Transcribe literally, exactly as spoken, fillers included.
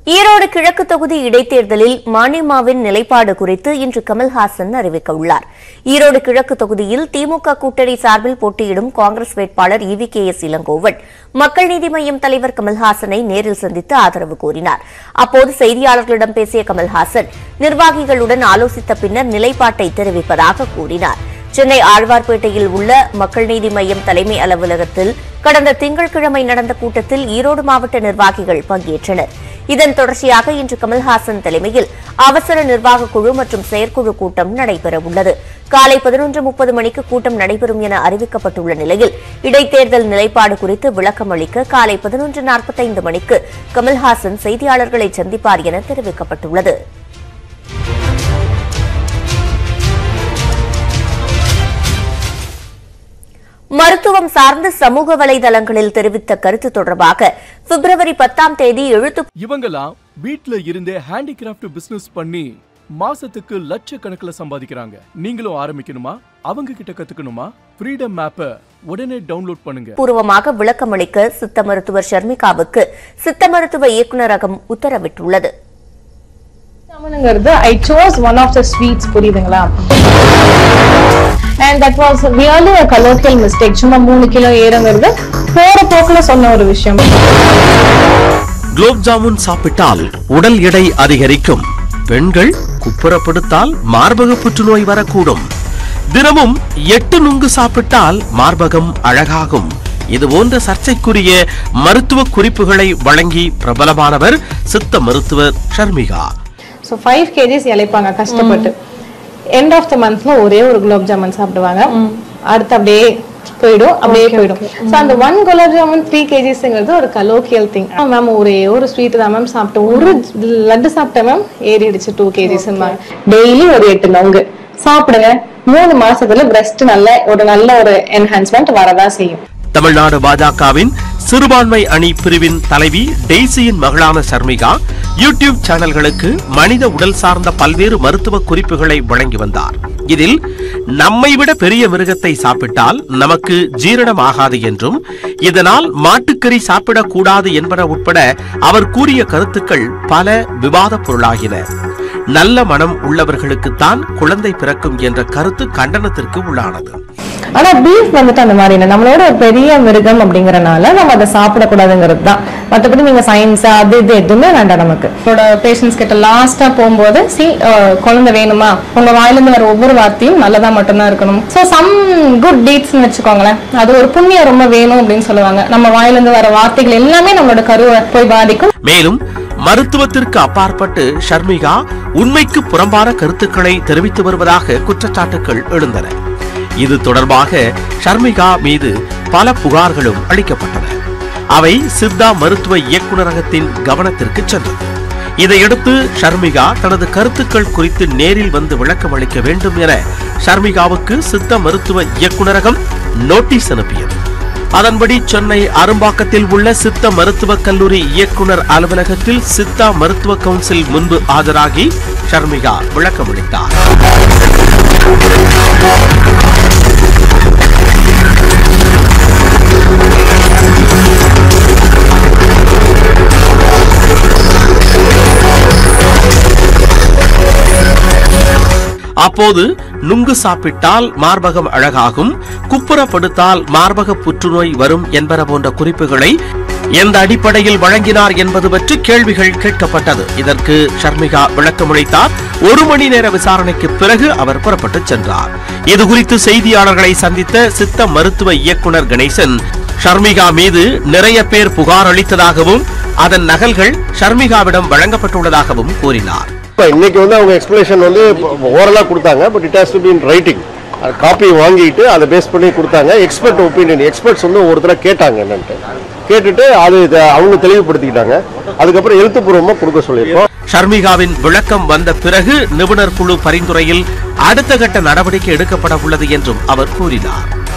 ஈரோடு கிழக்கு தொகுதி இடைத்தேர்தலில் மணிமாவின் நிலைப்பாடு குறித்து இன்று கமல் ஹாசன் அறிவிக்க உள்ளார். ஈரோடு கிழக்கு தொகுதியில் திமுக கூட்டணி சார்பில் போட்டியிடும் காங்கிரஸ் வேட்பாளர் E V K S Elangovan Makkal Needhi Maiam தலைவர் கமல்ஹாசனை நேரில் சந்தித்து ஆதரவு கோரினார். அப்போது செய்தியாளர்களிடம் பேசிய கமல்ஹாசன் நிர்வாகிகளுடன் ஆலோசித்த பின்னர் நிலைப்பாட்டை தெரிவிப்பதாக கூறினார். சென்னை ஆழ்வார்பேட்டையில் உள்ள மக்கள் நீதி மய்யம் தலைமை அலுவலகத்தில் கடந்த திங்கட்கிழமை நடந்த கூட்டத்தில் ஈரோடு மாவட்ட நிர்வாகிகள் பங்கேற்றனர். இதன் தொடர்ச்சியாக இன்று கமல்ஹாசன் தலைமையில் அவசர நிர்வாக குழு மற்றும் செயற்குழு கூட்டம் நடைபெறவுள்ளது. காலை பதினொன்று முப்பது மணிக்கு கூட்டம் நடைபெறும் என அறிவிக்கப்பட்டுள்ள நிலையில் இடைத்தேர்தல் நிலைப்பாடு குறித்து விளக்கம் அளிக்க காலை பதினொன்று நாற்பத்தைந்து மணிக்கு கமல்ஹாசன் செய்தியாளர்களை சந்திப்பார் என தெரிவிக்கப்பட்டுள்ளது. மருத்துவம் சார்ந்த சமூக வலைதளங்களில் தெரிவித்த கருத்து தொடர்பாக பிப்ரவரி பத்தாம் தேதி எழுத்து இவங்கெல்லாம் வீட்ல இருந்தே ஹேண்டிகிராஃப்ட் பிசினஸ் பண்ணி மாசத்துக்கு லட்சக்கணக்கில் சம்பாதிக்கிறாங்க. நீங்களும் ஆரம்பிக்கணுமா? அவங்க கிட்ட கத்துக்கணுமா? ஃப்ரீடம் ஆப்பை உடனே டவுன்லோட் பண்ணுங்க. பூர்வமாக விளக்கமளிக்க சித்த மருத்துவர் ஷர்மிகாவுக்கு சித்த மருத்துவ இயக்குநரகம் உத்தரவிட்டுள்ளது. I chose one of the sweets, புரியுதுங்களா? And that was really a colloquial mistake. சும்மா மூணு கிலோ ஏறங்கிறது போற போக்குல சொன்ன ஒரு விஷயம். குலோப் ஜாமுன் சாப்பிட்டால் உடல் எடை அதிகரிக்கும். பெண்கள் குப்புறப்படுத்தால் மார்பக புற்றுநோய் வரக்கூடும். தினமும் எட்டு நுங்கு சாப்பிட்டால் மார்பகம் அழகாகும். இது போன்ற சர்ச்சைக்குரிய மருத்துவ குறிப்புகளை வழங்கி பிரபலமானவர் சித்த மருத்துவர் ஷர்மிகா. So five kilograms இளைப்பாங்க கஷ்டப்பட்டு. End of the monthல ஒரே ஒரு குலோப் ஜாமுன் சாப்பிடுவாங்க. அடுத்து அப்படியே போய்டும், அப்படியே போய்டும். So அந்த one gulab jamun three kilograms ஒரு colloquial thing. மேம் ஒரே ஒரு ஸ்வீட் தான் மேம் சாப்பிட்டோம். ஒரு லட்டு சாப்பிட்டேன் மேம் ஏறிடுச்சு two kilograms. டெய்லி ஒரு எட்டு நொங்கு சாப்பிடுங்க. மூணு மாசத்துல பிரஸ்ட் நல்ல ஒரு நல்ல ஒரு என்ஹான்ஸ்மெண்ட் வரதான் செய்யும். தமிழ்நாடு பாஜகவின் சிறுபான்மை அணி பிரிவின் தலைவி டெய்சியின் மகளான ஷர்மிகா யூடியூப் சேனல்களுக்கு மனித உடல் சார்ந்த பல்வேறு மருத்துவ குறிப்புகளை வழங்கி வந்தார். இதில் நம்மை விட பெரிய மிருகத்தை சாப்பிட்டால் நமக்கு ஜீரணம் ஆகாது என்றும் இதனால் மாட்டுக்கறி சாப்பிடக்கூடாது என்பன உட்பட அவர் கூறிய கருத்துக்கள் பல விவாத பொருளாகின. நல்ல மனம் உள்ளவர்களுக்குத்தான் குழந்தை பிறக்கும் என்ற கருத்து கண்டனத்திற்கு உள்ளானது. ஆனா பீஃப் வந்துட்டு அந்த மாதிரி நம்மளோட பெரிய மிருகம் அப்படிங்கறனால நம்ம அதை சாப்பிடக்கூடாதுங்கிறது தான். மற்றபடி நீங்க சயின்ஸ் அது இது எதுவுமே வேண்டாம் நமக்கு. பேஷண்ட்ஸ் கிட்ட லாஸ்டா போகும்போது சி குழந்தை வேணுமா, உங்க வாயிலிருந்து வர ஒவ்வொரு வார்த்தையும் நல்லதா மட்டும்தான் இருக்கணும். ஸோ சம் குட் டீட்ஸ்ன்னு வச்சுக்கோங்களேன். அது ஒரு புண்ணியம் ரொம்ப வேணும் அப்படின்னு சொல்லுவாங்க. நம்ம வாயிலிருந்து வர வார்த்தைகள் எல்லாமே நம்மளோட கருவை போய் பாதிக்கும். மேலும் மருத்துவத்திற்கு அப்பாற்பட்டு ஷர்மிகா உண்மைக்கு புறம்பான கருத்துக்களை தெரிவித்து வருவதாக குற்றச்சாட்டுகள் எழுந்தன. இது தொடர்பாக ஷர்மிகா மீது பல புகார்களும் அளிக்கப்பட்டன. அவை சித்தா மருத்துவ இயக்குநரகத்தின் கவனத்திற்கு சென்றது. இதையடுத்து ஷர்மிகா தனது கருத்துக்கள் குறித்து நேரில் வந்து விளக்கம் அளிக்க வேண்டும் என ஷர்மிகாவுக்கு சித்த மருத்துவ இயக்குநரகம் நோட்டீஸ் அனுப்பியது. அதன்படி சென்னை அரும்பாக்கத்தில் உள்ள சித்த மருத்துவக் கல்லூரி இயக்குநர் அலுவலகத்தில் சித்தா மருத்துவ கவுன்சில் முன்பு ஆஜராகி ஷர்மிகா விளக்கமளித்தார். அப்போது நுங்கு சாப்பிட்டால் மார்பகம் அழகாகும், குப்புறப்படுத்தால் மார்பக புற்றுநோய் வரும் என்பன போன்ற குறிப்புகளை எந்த அடிப்படையில் வழங்கினார் என்பது பற்றி கேள்விகள் கேட்கப்பட்டது. இதற்கு ஷர்மிகா விளக்கமளித்தார். ஒரு மணி நேர விசாரணைக்கு பிறகு அவர் புறப்பட்டு சென்றார். இதுகுறித்து செய்தியாளர்களை சந்தித்த சித்த மருத்துவ இயக்குநர் கணேசன் ஷர்மிகா மீது நிறைய பேர் புகார் அளித்ததாகவும் அதன் நகல்கள் ஷர்மிகாவிடம் வழங்கப்பட்டுள்ளதாகவும் கூறினார். இன்னைக்கு வந்து அவங்க எக்ஸ்பிளேஷன் வந்து ஓரலா கொடுத்தாங்க. But it has to be in writing. Copy வாங்கிட்டு அதை பேஸ் பண்ணி கொடுத்தாங்க. எக்ஸ்பர்ட் ஒப்பீனியன் எக்ஸ்பர்ட்ஸ் வந்து ஒருத்தர கேட்டாங்க என்னன்ட்டு கேட்டுட்டு அது அவங்க தெளிவுபடுத்திக்கிட்டாங்க. அதுக்கப்புறம் எழுத்துப்பூர்வமா கொடுக்க சொல்லியிருக்கோம். ஷர்மிகாவின் விளக்கம் வந்த பிறகு நிபுணர் குழு பரிந்துரையில் அடுத்த கட்ட நடவடிக்கை எடுக்கப்பட உள்ளது என்றும் அவர் கூறினார்.